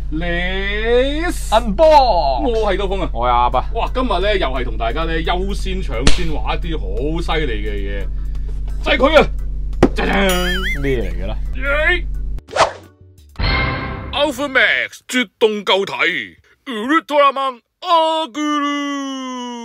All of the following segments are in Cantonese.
你銀波， 我係刀鋒啊！ 我係阿伯。 哇，今日咧又係同大家咧優先搶先話一啲好犀利嘅嘢，就係佢啊！ 咩嚟嘅咧 ？Alpha Max 絕動夠體 ，Ultraman Aguru。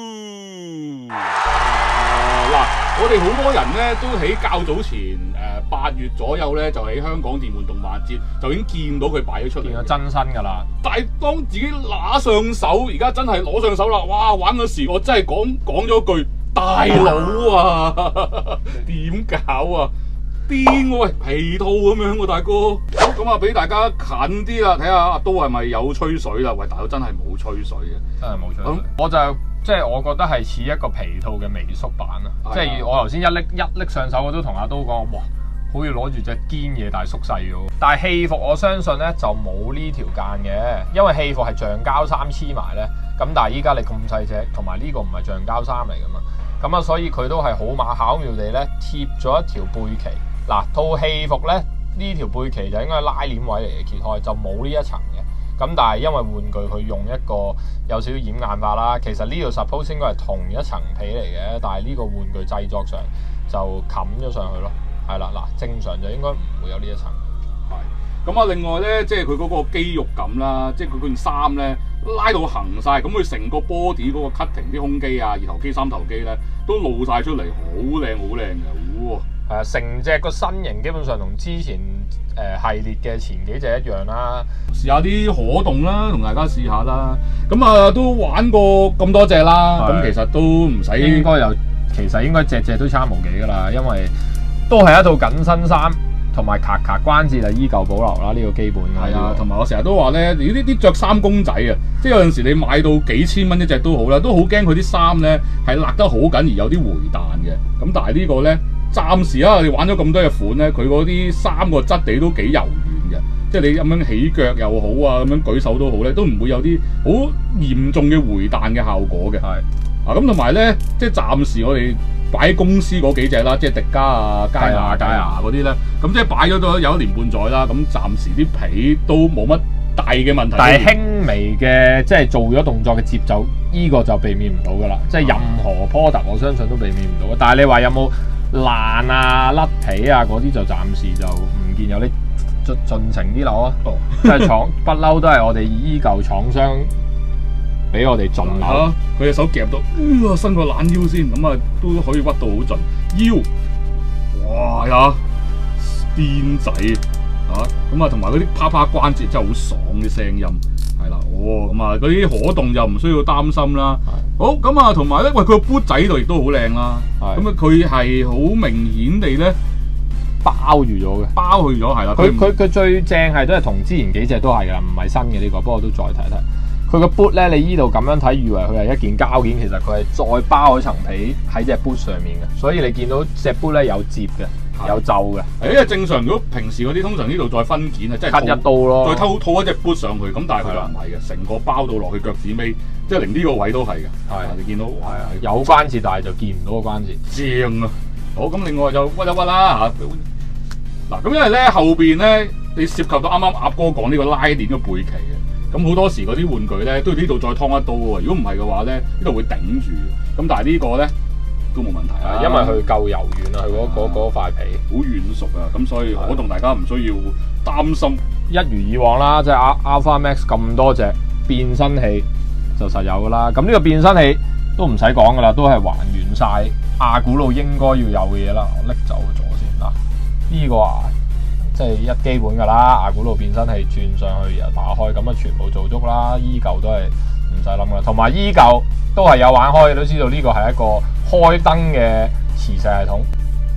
嗱，我哋好多人咧都喺較早前8月左右咧，就喺香港電玩動漫節就已經見到佢擺咗出嚟， 見咗真身㗎啦。 但係當自己拿上手，而家真係攞上手啦！哇，玩嗰時我真係講咗句大佬啊，點搞啊？癲喎，喂，皮套咁樣喎，大哥。好，咁啊，俾大家近啲啦，睇下阿刀係咪有吹水啦？喂，大佬真係冇吹水嘅， 真係冇吹水。我就即係我覺得係似一個皮套嘅微縮版啊！即係我頭先一拎上手，我都同阿刀講，哇，好似攞住隻堅嘢，但係縮細咗。但係戲服我相信咧就冇呢條間嘅，因為戲服係橡膠衫黐埋咧。咁但係依家你咁細隻，同埋呢個唔係橡膠衫嚟噶嘛，咁啊所以佢都係好馬巧妙地咧貼咗一條背鰭。嗱，套戲服咧呢條背鰭就應該係拉鏈位嚟嘅，揭開就冇呢一層嘅。咁但係因為玩具佢用一個有少少掩眼法啦，其實呢度 suppose 應該係同一層皮嚟嘅，但係呢個玩具製作上就冚咗上去咯。係啦，嗱，正常就應該唔會有呢一層。 係。咁啊，另外咧，即係佢嗰個肌肉感啦，即係佢件衫咧拉到行晒，咁佢成個 body 嗰個 cutting 啲胸肌啊、二頭肌、三頭肌咧都露晒出嚟，好靚好靚嘅，哇！係啊， 成隻個身形基本上同之前系列嘅前幾隻一樣啦。 試下啲可動啦，同大家試下啦。咁啊，都玩過咁多隻啦，咁其實都唔使應該有，其實應該隻隻都差無幾噶啦，因為都係一套緊身衫，同埋卡關節就依舊保留啦，呢個基本嘅。係啊， 同埋我成日都話咧，你呢啲着衫公仔啊，即係有陣時你買到幾千蚊一隻都好啦，都好驚佢啲衫咧係勒得好緊而有啲回彈嘅。咁但係呢個咧。暫時啊，你玩咗咁多隻款咧，佢嗰啲衫個質地都幾柔軟嘅，即係你咁樣起腳又好啊，咁樣舉手都好咧，都唔會有啲好嚴重嘅回彈嘅效果嘅。係啊，咁同埋咧，即係暫時我哋擺喺公司嗰幾隻啦，即係迪迦啊、佳牙嗰啲咧，咁即係擺咗都有1年半載啦，咁暫時啲皮都冇乜大嘅問題。但係輕微嘅，即係做咗動作嘅節奏，呢個就避免唔到噶啦。即係任何 product 我相信都避免唔到。但係你話有冇爛啊、甩皮啊嗰啲就暫時就唔見有啲盡情啲扭啊！即係廠不嬲都係我哋依舊廠商俾我哋盡扭。 佢隻手夾到，伸個懶腰先，咁啊都可以屈到好盡腰。哇呀，癲仔啊！咁啊同埋嗰啲啪啪關節真係好爽嘅聲音。係啦，咁啊嗰啲可動就唔需要擔心啦。好，咁啊同埋咧，喂佢個boot仔度亦都好靚啦。咁啊佢係好明顯地咧包住咗嘅， 包去咗係啦。 佢最正係都係同之前幾隻都係㗎，唔係新嘅呢個，不過都再睇睇。佢個 boot 咧，你依度咁樣睇，以為佢係一件膠件，其實佢係再包咗層皮喺隻 boot 上面嘅，所以你見到隻 boot 咧有摺嘅。有袖嘅， 因為正常如果平時嗰啲通常呢度再分件啊，即係 cut 一刀咯， 再套一隻 boot 上去，咁但係佢就唔係嘅，成個包到落去腳趾尾，即係連呢個位都係嘅。係，你見到係啊， 有關節，但係就見唔到個關節。 正啊！好，咁另外就屈一屈啦嚇。嗱，咁因為咧後邊咧，你涉及到啱啱鴨哥講呢個拉鏈嘅背鰭嘅，咁好多時嗰啲玩具咧都要呢度再劏一刀喎。如果唔係嘅話咧，呢度會頂住。咁但係呢個咧都冇問題啊， 因為佢夠柔軟啊，佢嗰塊皮好軟熟啊，咁所以可動大家唔需要擔心。 一如以往啦，即係 Alpha Max 咁多隻變身器就實有噶啦。咁呢個變身器都唔使講噶啦，都係還原晒阿古路應該要有嘅嘢啦。我拎走咗先啦，呢個啊即係一基本噶啦，阿古路變身器轉上去又打開，咁啊全部做足啦。依舊都係唔使諗啦，同埋依舊都係有玩開，都知道呢個係一個開燈嘅磁石系統。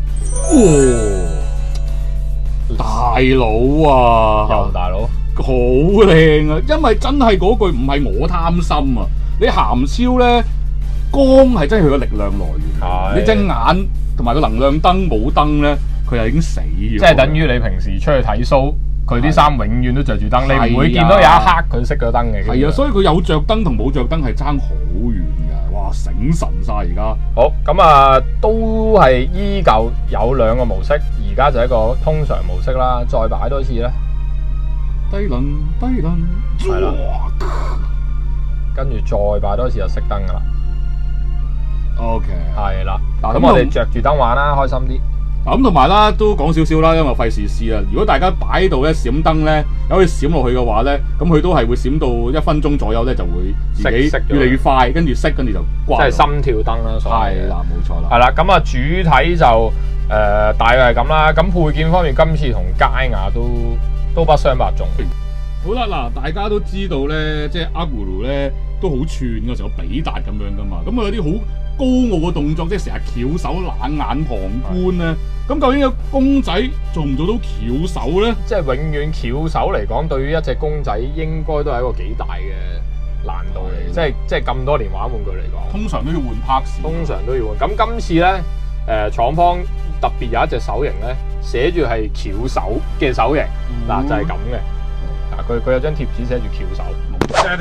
大佬啊， 又大佬， 好靚啊！因為真係嗰句唔係我貪心啊，你鹹超咧光係真係佢個力量來源。你隻眼同埋個能量燈冇燈咧，佢就已經死咗。 即係等於你平時出去睇 show，佢啲衫永遠都着住燈，你唔會見到有一刻佢熄咗燈嘅。 係啊，所以佢有着燈同冇着燈係爭好遠㗎。哇，醒神晒而家。 好，咁啊，都係依舊有兩個模式，而家就係一個通常模式啦。再擺多次咧， 低輪低輪， 係啦，跟住再擺多次就熄燈噶啦。 OK， 係啦， 嗱咁我哋着住燈玩啦，開心啲。 咁同埋啦，都講少少啦，因為費事試啊。如果大家擺到咧閃燈咧，有佢閃落去嘅話咧，咁佢都係會閃到1分鐘左右咧，就會自己越嚟越快，跟住熄，跟住就關。 即係心跳燈啦，所謂係啦，冇錯啦。 係啦，咁啊主體就大約係咁啦。咁配件方面，今次同佳雅都不相伯仲。 好啦，嗱，大家都知道咧，即係阿古魯咧都好串嘅，成個比達咁樣噶嘛。咁啊有啲好高傲嘅動作，即係成日翹手冷眼旁觀咧。咁究竟個公仔做唔做到翹手咧？ 即係永遠翹手嚟講，對於一隻公仔應該都係一個幾大嘅難度嚟。即係咁多年玩玩具嚟講， 通常都要換 parts。 通常都要換。咁今次咧，廠方特別有一隻手型咧，寫住係翹手嘅手型，嗱、就係咁嘅。佢有張貼紙寫住翹手。 嗱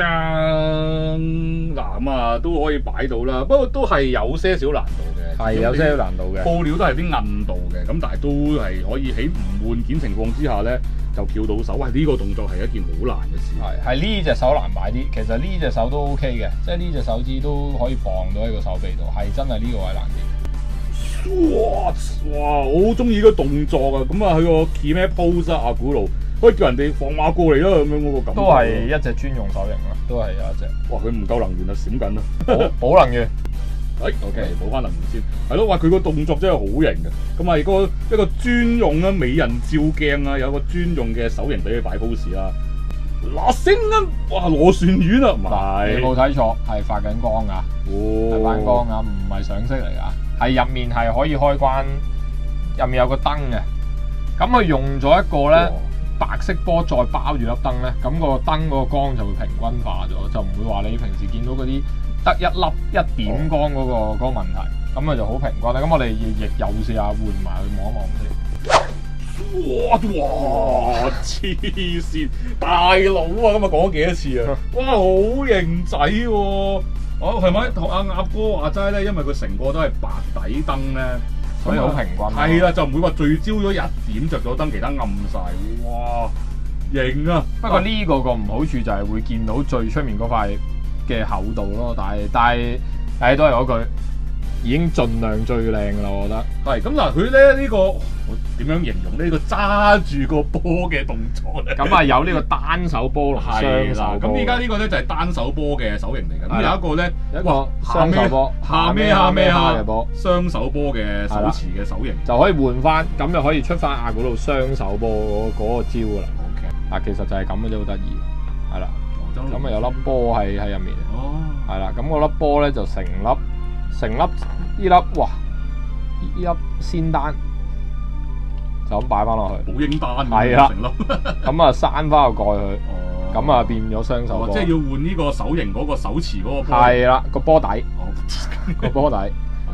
咁啊都可以擺到啦，不過都係有些少難度嘅， 係有些少難度嘅。 布料都係啲韌度嘅，咁但係都係可以喺唔換件情況之下咧就翹到手。喂，呢個動作係一件好難嘅事。 係呢隻手難擺啲，其實呢隻手都 OK 嘅，即係呢隻手指都可以綁到喺個手臂度，係真係呢個位難啲。 哇！我好中意呢個動作啊！咁啊，佢個 key 咩 pose 啊，阿古魯可以叫人哋放馬過嚟啦，咁樣嗰個感覺。 都係一隻專用手型咯，都係有一隻。 哇！佢唔夠能源啊，閃緊啦！ 補能源。 OK， 補翻能源先。係咯，哇！佢個動作真係好型嘅。咁啊，一個專用啦，美人照鏡啊，有個專用嘅手型俾佢擺 pose 啦。嗱，聲啊！哇，螺旋丸啊，唔係。 你冇睇錯，係發緊光㗎。係發緊光㗎，唔係上色嚟㗎。係入面係可以開關，入面有個燈嘅。咁佢用咗一個咧白色波再包住粒燈咧，咁個燈嗰個光就會平均化咗，就唔會話你平時見到嗰啲得一粒一點光嗰個問題，咁啊就好平均啦。咁我哋亦又試下換埋去望一望先。 哇！黐線，大佬啊！今日講咗幾多次啊？哇，好型仔喎！哦，係咪同阿鴨哥話齋咧？因為佢成個都係白底燈咧， 所以好平均。 係啦，就唔會話聚焦咗一點着咗燈，其他暗晒。哇，型啊！ 不過呢個唔好處就係會見到最出面嗰塊嘅厚度咯。但係都係嗰句，已經盡量最靚㗎啦，我覺得。 係咁嗱，佢咧呢個我點樣形容呢個揸住個波嘅動作咧？ 咁啊有呢個單手波同雙手波。 咁依家呢個咧就係單手波嘅手型嚟嘅。咁有一個咧， 一個雙手波， 下咩嘅波，雙手波嘅手持嘅手型就可以換翻，咁就可以出翻阿嗰度雙手波嗰個招㗎啦。 OK， 嗱其實就係咁嘅啫，好得意。係啦，咁啊有粒波喺入面。 哦， 係啦，咁嗰粒波咧就成粒呢粒，哇！呢粒仙丹就咁擺翻落去， 寶英丹係啦， 成粒， 咁啊閂翻個蓋佢，咁啊變咗雙手波， 即係要換呢個手型嗰個手持嗰個波， 係啦個波底，個波底。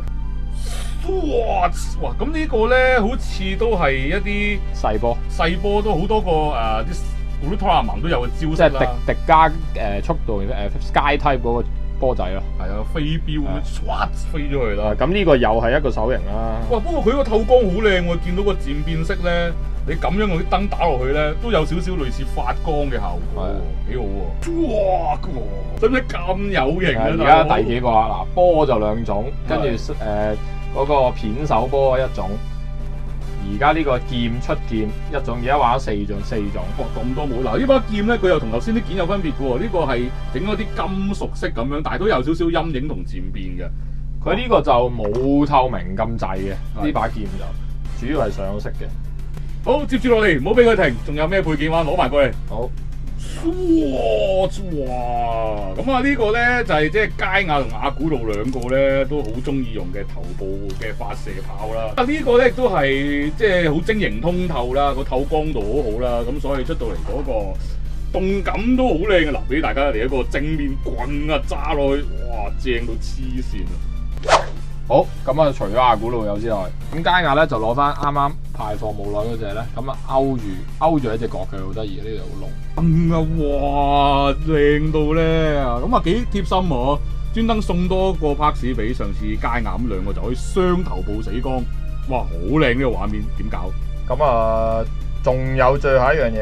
哇！咁呢個咧好似都係一啲細波都好多個啲Ultraman都有嘅招式啦， 即係迪加速度Sky Type 嗰個波仔咯， 係啊，飛鏢咁飛咗去啦。 咁呢個又係一個手型啦。 哇！不過佢個透光好靚喎，見到個漸變色咧，你咁樣用啲燈打落去咧，都有少少類似發光嘅效果，幾好喎！哇！使唔使咁有型啊？ 而家第幾個啦？嗱，波就兩種，跟住嗰個片手波一種。而家呢個劍出劍一種，而家玩咗四種。 哇，咁多冇嗱，呢把劍咧，佢又同頭先啲劍有分別嘅喎。呢個係整咗啲金屬色咁樣，但係都有少少陰影同漸變嘅。 佢呢個就冇透明咁滯嘅，呢把劍就主要係上色嘅。 好，接住落嚟，唔好俾佢停，仲有咩配件玩攞埋過嚟。 好。 哇！咁啊，呢個咧就係即係佳雅同阿古魯兩個咧都好中意用嘅頭部嘅發射炮啦。呢個咧亦都係即係好晶瑩通透啦，個透光度好好啦，咁所以出到嚟嗰個動感都好靚嘅。嗱，俾大家嚟一個正面棍啊揸落去，哇，正到黐線啊！ 好，咁啊，除咗阿古魯有之外，咁佳雅咧就攞翻啱啱排放冇耐嗰隻咧，咁啊勾住一隻角佢，好得意，呢度好濃。 哇，靚到咧，咁啊幾貼心喎，專登送多個 parts 俾上次佳雅咁兩個就可以雙頭部死光，哇，好靚呢個畫面，點搞？ 咁啊，仲有最後一樣嘢，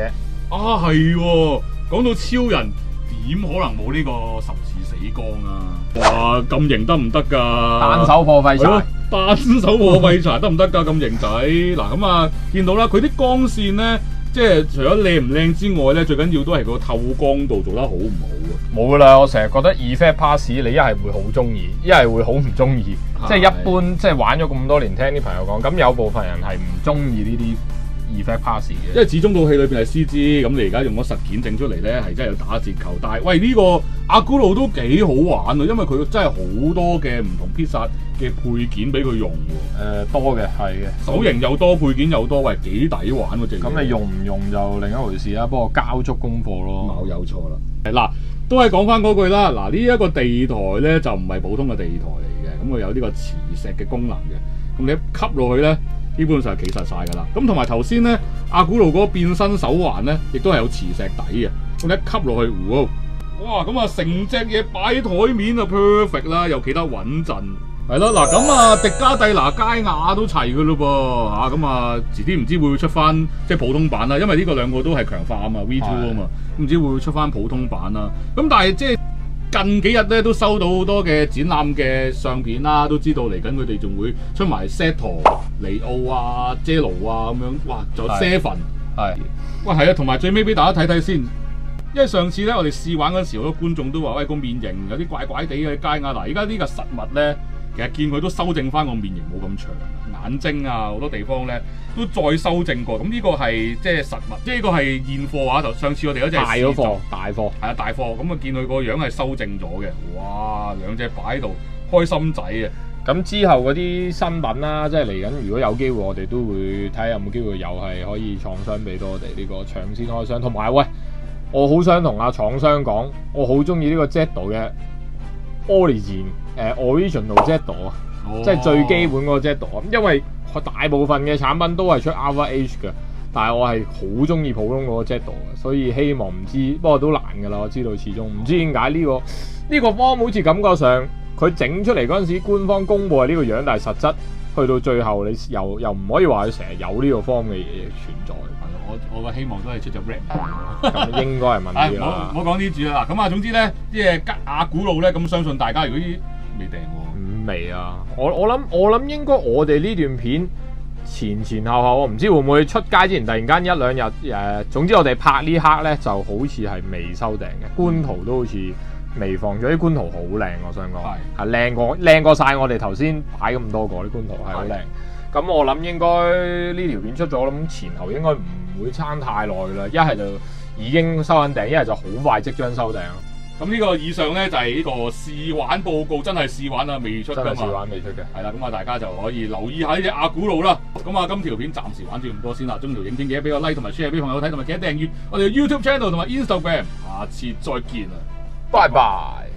啊係喎，講到超人點可能冇呢個十字死光啊？哇，咁型得唔得㗎？ 單手破廢柴， 單手破廢柴得唔得㗎？咁型仔嗱咁啊，見到啦，佢啲光線咧，即係除咗靚唔靚之外咧，最緊要都係個透光度做得好唔好啊？ 冇噶啦，我成日覺得 Effect Pass 你一係會好中意，一係會好唔中意。即係一般即係玩咗咁多年，聽啲朋友講，咁有部分人係唔中意呢啲 Effect Pass 嘅。 因為始終套戲裏邊係 CG，咁你而家用咗實件整出嚟咧，係真係有打折扣。但係喂呢個阿古路都幾好玩啊，因為佢真係好多嘅唔同必殺嘅配件俾佢用喎。 多嘅係嘅， 手型又多，配件又多，喂幾抵玩喎！隻咁你用唔用就另一回事啦。不過交足功課咯， 冇有錯啦。嗱，都係講翻嗰句啦。嗱，呢一個地台咧就唔係普通嘅地台嚟嘅，咁佢有呢個磁石嘅功能嘅。咁你一吸落去咧，基本上係企實晒㗎啦。咁同埋頭先咧，阿古路嗰個變身手環咧，亦都係有磁石底嘅。咁你一吸落去，哇！咁啊，成隻嘢擺喺台面啊 perfect 啦，又企得穩陣。係咯，嗱咁啊，迪迦蒂拿佳雅都齊㗎咯噃嚇，咁啊遲啲唔知會唔會出翻即係普通版啦，因為呢個兩個都係強化啊嘛 ，V2 啊嘛，唔知會唔會出翻普通版啦。咁但係即係近幾日咧都收到好多嘅展覽嘅相片啦，都知道嚟緊佢哋仲會出埋 Seto、尼奧啊、Jello 啊咁樣，哇！仲有 Seven， 係， 喂係啊，同埋最尾俾大家睇睇先，因為上次咧我哋試玩嗰陣時，好多觀眾都話喂個面型有啲怪怪地嘅佳雅，嗱而家呢個實物咧。其實見佢都修正翻個面型冇咁長，眼睛啊好多地方咧都再修正過。咁呢個係即係實物，即係呢個係現貨啊！上次我哋嗰隻大嗰貨，大貨係啊大貨。咁啊見佢個樣係修正咗嘅，哇！兩隻擺喺度開心仔啊！ 咁之後嗰啲新品啦，即係嚟緊，如果有機會，我哋都會睇下有冇機會又係可以廠商俾到我哋呢個搶先開箱。同埋喂，我好想同阿廠商講，我好中意呢個 Zed 嘅 Original Zed 啊，即係最基本嗰個 Zed 啊，因為大部分嘅產品都係出 Alpha H 嘅，但係我係好中意普通嗰個 Zed 嘅，所以希望唔知，不過都難㗎啦，我知道始終唔知點解呢個方好似感覺上佢整出嚟嗰陣時，官方公佈係呢個樣，但係實質去到最後你又唔可以話佢成日有呢個方嘅嘢存在。 我個希望都係出咗 Red， 咁應該係問啲啦。 唔好講呢住啦。咁啊，總之咧，即係阿古路咧，咁相信大家如果未訂喎， 未啊！我諗應該我哋呢段片前後，我唔知會唔會出街之前突然間一兩日總之我哋拍呢刻咧就好似係未收訂嘅，官圖都好似未放咗，啲官圖好靚，我想講係靚過晒我哋頭先擺咁多個啲官圖係好靚。咁我諗應該呢條片出咗，咁前後應該唔會差太耐㗎啦。一係就已經收緊訂，一係就好快即將收訂。 咁呢個以上咧就係呢個試玩報告，真係試玩啊，未出㗎嘛。 真係試玩未出嘅。 係啦，咁啊大家就可以留意下呢隻阿古路啦。咁啊，今條片暫時玩住咁多先啦。中條影片記得俾個 like 同埋 share 俾朋友睇，同埋記得訂閱我哋嘅 YouTube channel 同埋 Instagram。下次再見啊！ 拜拜。